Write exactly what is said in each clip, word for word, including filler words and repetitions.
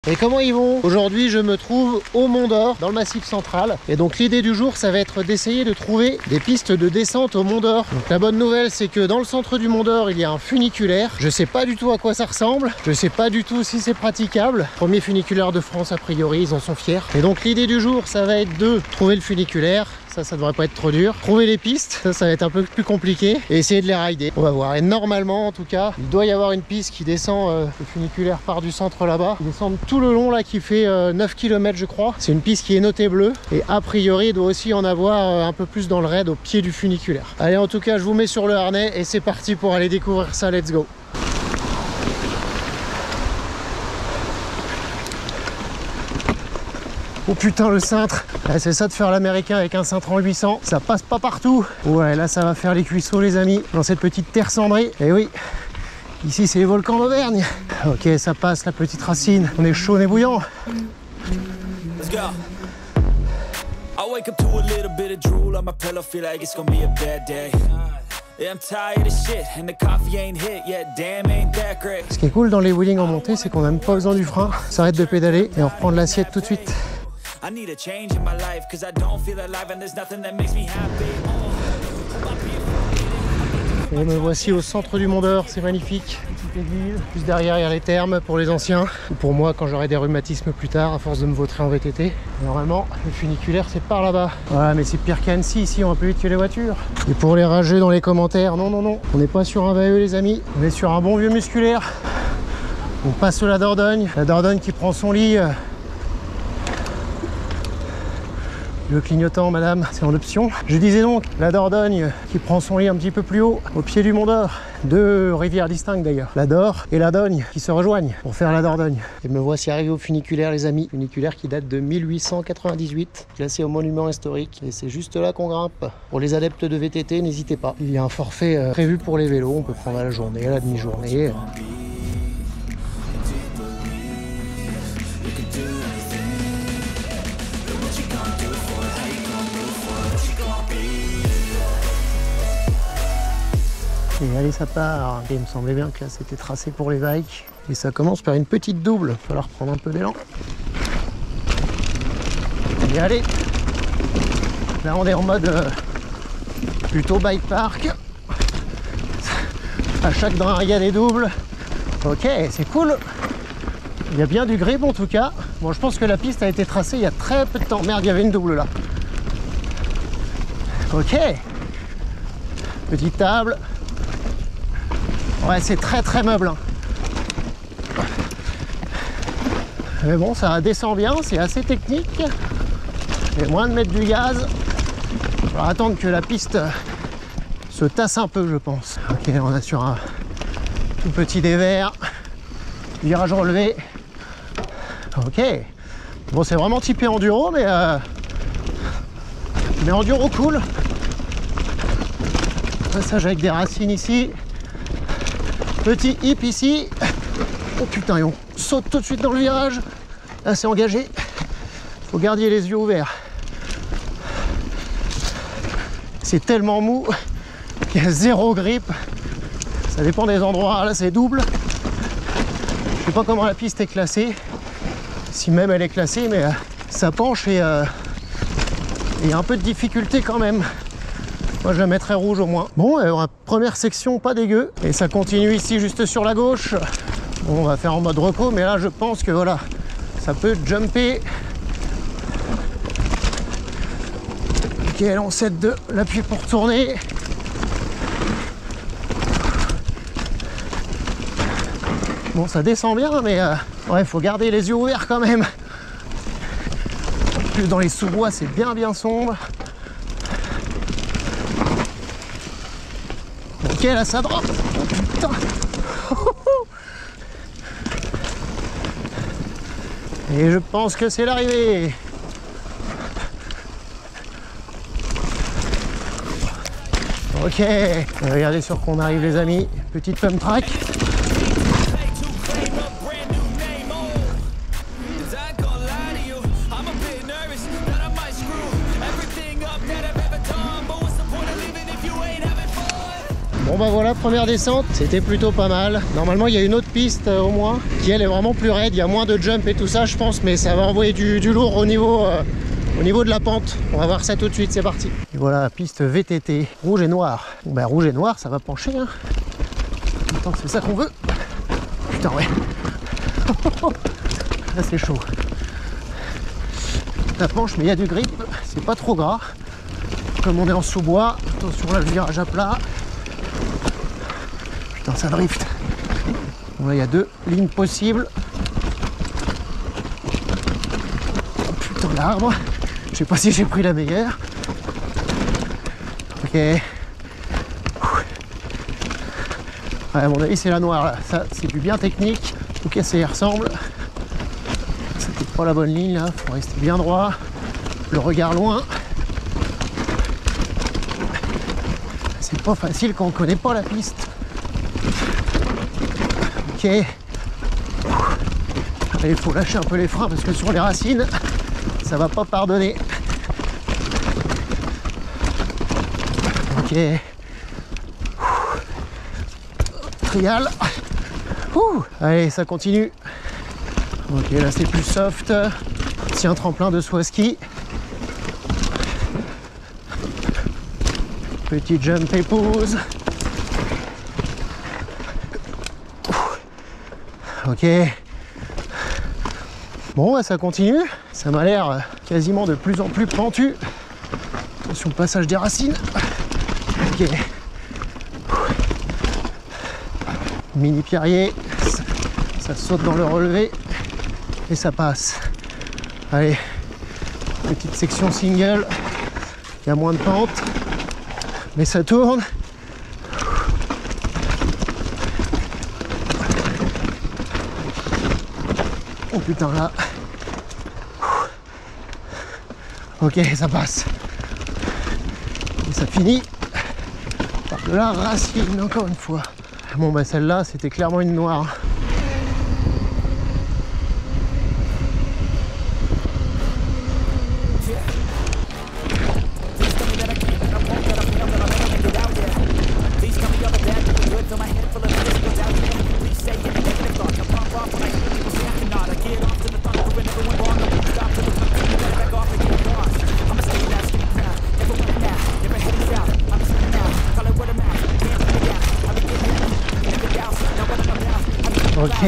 Et comment ils vont? Aujourd'hui je me trouve au Mont d'Or, dans le Massif central. Et donc l'idée du jour, ça va être d'essayer de trouver des pistes de descente au Mont d'Or. Donc la bonne nouvelle, c'est que dans le centre du Mont d'Or, il y a un funiculaire. Je sais pas du tout à quoi ça ressemble. Je sais pas du tout si c'est praticable. Premier funiculaire de France, a priori, ils en sont fiers. Et donc l'idée du jour, ça va être de trouver le funiculaire. Ça, ça devrait pas être trop dur. Trouver les pistes, ça, ça va être un peu plus compliqué. Et essayer de les rider. On va voir. Et normalement, en tout cas, il doit y avoir une piste qui descend. Euh, le funiculaire part du centre là-bas. Il descend tout le long là, qui fait euh, neuf kilomètres, je crois. C'est une piste qui est notée bleue. Et a priori, il doit aussi en avoir euh, un peu plus dans le raid au pied du funiculaire. Allez, en tout cas, je vous mets sur le harnais et c'est parti pour aller découvrir ça. Let's go. Oh putain, le cintre, ah, c'est ça de faire l'américain avec un cintre en huit cents, ça passe pas partout. Ouais, là ça va faire les cuisseaux les amis, dans cette petite terre cendrée. Et oui, ici c'est les volcans d'Auvergne. Ok, ça passe la petite racine, on est chaud, on est bouillant. Let's go. I wake up to a little bit of drool on my pillow, feel like it's gonna be a bad day. I'm tired of shit and the coffee ain't hit yet, damn ain't that great. Ce qui est cool dans les wheelings en montée, c'est qu'on n'a même pas besoin du frein, on s'arrête de pédaler et on reprend de l'assiette tout de suite. I need a change in my life cause I don't feel alive and there's nothing that makes me happy. Et me voici au centre du Mont d'Or, c'est magnifique. Petite église, juste derrière il y a les thermes pour les anciens. Ou pour moi quand j'aurai des rhumatismes plus tard à force de me vautrer en V T T. Normalement le funiculaire c'est par là-bas. Ouais mais c'est pire qu'Annecy ici, on va plus vite que les voitures. Et pour les rageux dans les commentaires, non non non, on n'est pas sur un V A E les amis, on est sur un bon vieux musculaire. On passe la Dordogne, la Dordogne qui prend son lit. Le clignotant, madame, c'est en option. Je disais donc, la Dordogne qui prend son lit un petit peu plus haut, au pied du Mont d'Or. Deux rivières distinctes d'ailleurs. La Dor et la Dogne qui se rejoignent pour faire la Dordogne. Et me voici arrivé au funiculaire, les amis. Funiculaire qui date de mille huit cent quatre-vingt-dix-huit, classé au monument historique. Et c'est juste là qu'on grimpe. Pour les adeptes de V T T, n'hésitez pas. Il y a un forfait euh, prévu pour les vélos. On peut prendre à la journée, à la demi-journée. Et allez, ça part. Et il me semblait bien que là c'était tracé pour les bikes. Et ça commence par une petite double. Il va falloir prendre un peu d'élan. Et allez. Là on est en mode euh, plutôt bike park. À chaque drain il y a des doubles. Ok, c'est cool. Il y a bien du grip en tout cas. Bon, je pense que la piste a été tracée il y a très peu de temps. Merde, il y avait une double là. Ok. Petite table. Ouais, c'est très très meuble. Hein. Mais bon, ça descend bien, c'est assez technique. Et moins de mettre du gaz. On va attendre que la piste se tasse un peu, je pense. Ok, on a sur un tout petit dévers. Virage relevé. Ok. Bon, c'est vraiment typé enduro, mais euh, mais enduro cool. Passage avec des racines ici. Petit hip ici. Oh putain, et on saute tout de suite dans le virage. Là, c'est engagé. Faut garder les yeux ouverts. C'est tellement mou qu'il y a zéro grip. Ça dépend des endroits. Là, c'est double. Je sais pas comment la piste est classée. Si même elle est classée, mais euh, ça penche et euh, il y a un peu de difficulté quand même. Moi je la mettrais rouge au moins. Bon, alors, première section pas dégueu. Et ça continue ici juste sur la gauche. Bon, on va faire en mode reco, mais là je pense que voilà, ça peut jumper. Ok, là on cède de l'appui pour tourner. Bon, ça descend bien, mais euh, ouais, faut garder les yeux ouverts quand même. En plus dans les sous-bois c'est bien bien sombre. Ok, là ça drop. Oh putain. Et je pense que c'est l'arrivée. Ok, regardez sur qu'on arrive les amis. Petite pump track. bah voilà, première descente, c'était plutôt pas mal. Normalement il y a une autre piste euh, au moins, qui elle est vraiment plus raide, il y a moins de jump et tout ça je pense, mais ça va envoyer du, du lourd au niveau, euh, au niveau de la pente. On va voir ça tout de suite, c'est parti. Et voilà, piste V T T, rouge et noir. Bon bah rouge et noir, ça va pencher hein. Tant que c'est ça qu'on veut. Putain ouais. Là c'est chaud. Ça penche mais il y a du grip, c'est pas trop gras. Comme on est en sous-bois, attention là le virage à plat. Putain ça drift. Bon là il y a deux lignes possibles. Oh, putain l'arbre. Je sais pas si j'ai pris la meilleure. Ok. Ouais, à mon avis c'est la noire là. Ça c'est du bien technique. En tout cas ça y ressemble. C'était pas la bonne ligne là. Faut rester bien droit. Le regard loin. C'est pas facile quand on connaît pas la piste. Ok. Il faut lâcher un peu les freins parce que sur les racines, ça va pas pardonner. Ok. Trial. Ouh. Allez, ça continue. Ok, là c'est plus soft. C'est un tremplin de saut à ski. Petit jump et pause. Ok. Bon, bah, ça continue. Ça m'a l'air quasiment de plus en plus pentu. Attention, passage des racines. Ok. Mini pierrier. Ça, ça saute dans le relevé. Et ça passe. Allez. Petite section single. Il y a moins de pente. Mais ça tourne. Oh putain là. Ok, ça passe. Et ça finit par de la racine encore une fois. Bon bah celle-là c'était clairement une noire. Ok.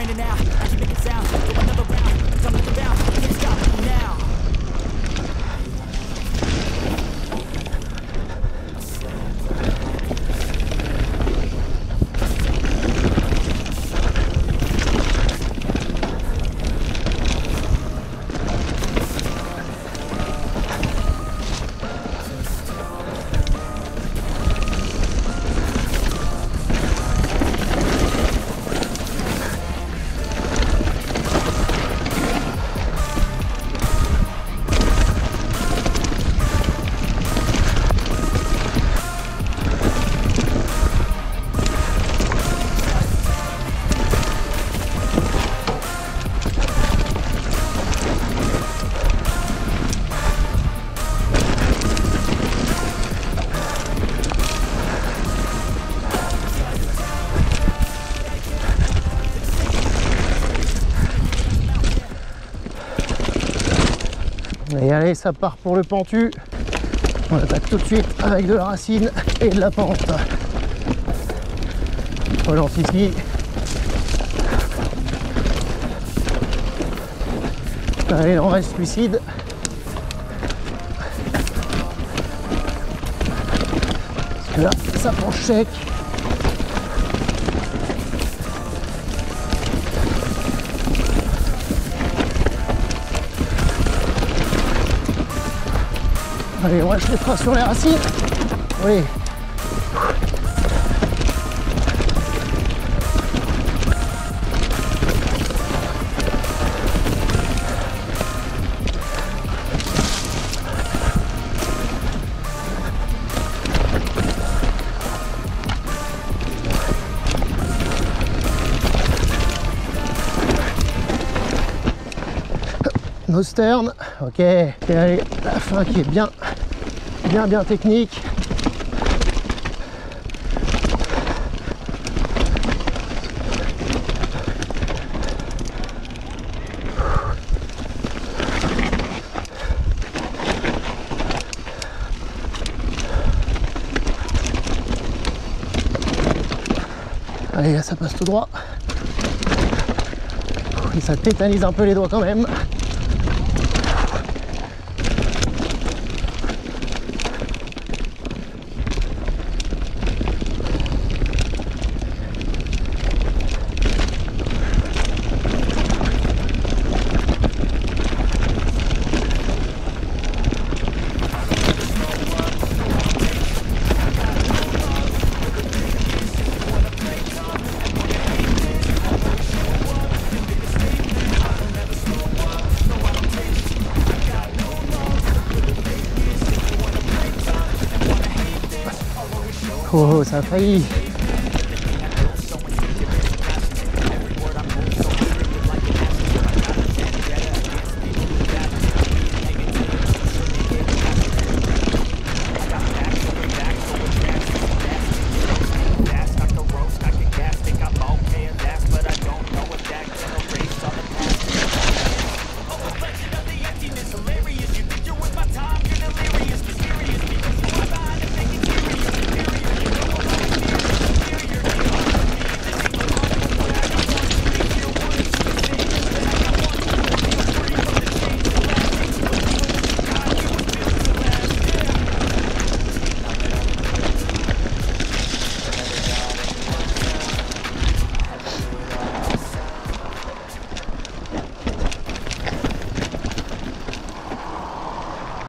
Et allez, ça part pour le pentu. On attaque tout de suite avec de la racine et de la pente. On lance ici. Allez, il en reste lucide. Parce que là, ça penche sec. Allez, on lâche les freins sur les racines. Oui. No stern, ok. Et allez, la fin qui est bien, bien, bien technique. Allez, là ça passe tout droit. Et ça tétanise un peu les doigts quand même. Oh, ça a failli.